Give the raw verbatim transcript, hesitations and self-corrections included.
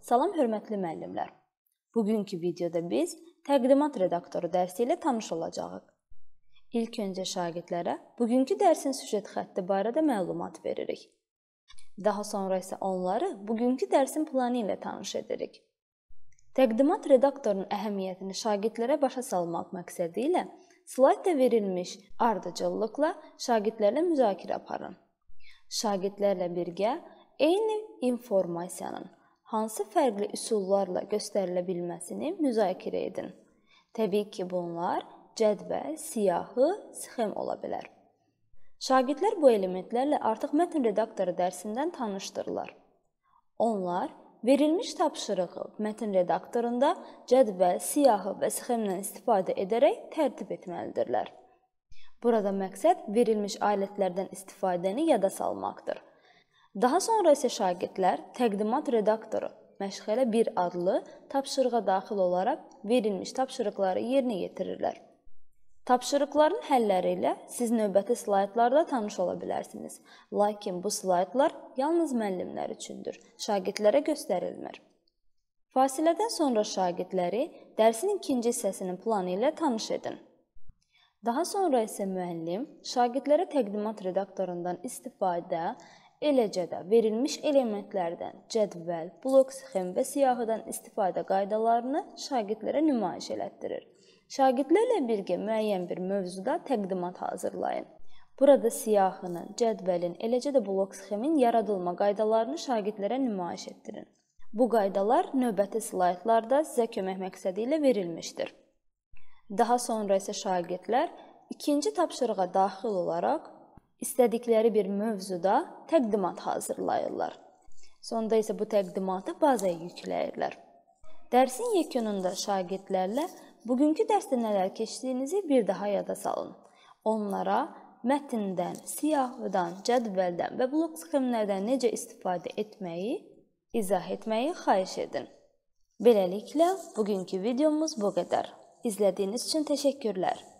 Salam hörmətli müəllimlər. Bugünkü videoda biz təqdimat redaktoru dərsi ilə tanış olacağıq. İlk öncə şagirdlərə bugünkü dərsin süjet xətti barədə məlumat veririk. Daha sonra isə onları bugünkü dərsin planı ilə tanış edirik. Təqdimat redaktorunun əhəmiyyətini şagirdlərə başa salmaq məqsədi ilə slaydda verilmiş ardıcıllıqla şagirdlərlə müzakirə aparın. Şagirdlərlə birgə eyni informasiyanın hansı fərqli üsullarla göstərilə bilməsini müzakirə edin. Təbii ki, bunlar cədvəl, siyahı, sxem ola bilər. Şagirdlər bu elementlərlə artıq mətn redaktoru dərsindən tanışdırlar. Onlar verilmiş tapşırığı mətn redaktorunda cədvəl, siyahı və sxemdən istifadə edərək tərtib etməlidirlər. Burada məqsəd verilmiş alətlərdən istifadəni yada salmaqdır. Daha sonra isə şagirdlər təqdimat redaktoru məşğələ bir adlı tapşırığa daxil olaraq verilmiş tapşırıqları yerinə yetirirlər. Tapşırıqların həlləri ilə siz növbəti slaydlarda tanış ola bilərsiniz. Lakin bu slaydlar yalnız müəllimlər üçündür, şagirdlərə göstərilmir. Fasilədən sonra şagirdləri dərsin ikinci hissəsinin planı ilə tanış edin. Daha sonra isə müəllim şagirdlərə təqdimat redaktorundan istifadə, eləcə də verilmiş elementlərdən cədvəl, blok, sxem və siyahıdan istifadə qaydalarını şagirdlərə nümayiş elətdirir. Şagirdlərlə birgə müəyyən bir mövzuda təqdimat hazırlayın. Burada siyahının, cədvəlin, eləcə də blok, sxemin yaradılma qaydalarını şagirdlərə nümayiş etdirin. Bu qaydalar növbəti slaydlarda sizə kömək məqsədi ilə verilmişdir. Daha sonra isə şagirdlər ikinci tapşırığa daxil olaraq istədikləri bir mövzuda təqdimat hazırlayırlar. Sonda isə bu təqdimatı bazaya yükləyirlər. Dərsin yekununda şagirdlərlə bugünkü dərsdə nələr keçdiyinizi bir daha yada salın. Onlara mətndən, siyahıdan, cədvəldən və blok sxemlərdən necə istifadə etməyi, izah etməyi xahiş edin. Beləliklə, bugünkü videomuz bu qədər. İzlədiyiniz üçün təşəkkürlər.